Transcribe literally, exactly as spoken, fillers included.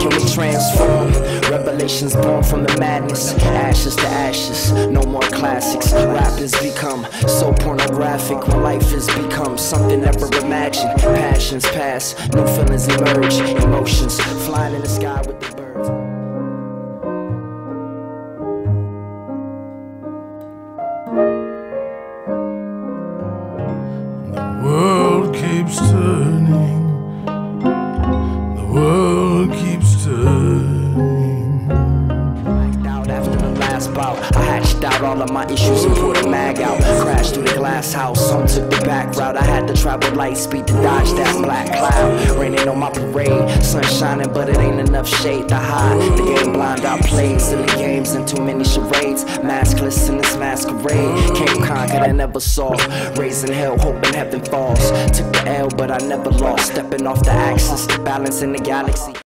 when we transform. Revelations born from the madness. Ashes to ashes, no more classics. Rap has become so pornographic when life has become something never imagined. Passions pass, new feelings emerge. Emotions flying in the sky with the birds. The world keeps turning. The world keeps turning. Blacked out after the last bout. I hatched out all of my issues and pulled a mag out. Crashed through the glass house, some took the back route. I had to travel light speed to dodge that black cloud. Raining on my parade, sun shining but it ain't enough shade to hide. The game blind out plays, silly games and too many charades. Maskless in this masquerade, came conquered and never saw. Raising hell, hoping heaven falls. Took the L but I never lost, stepping off the axis, balancing the galaxy.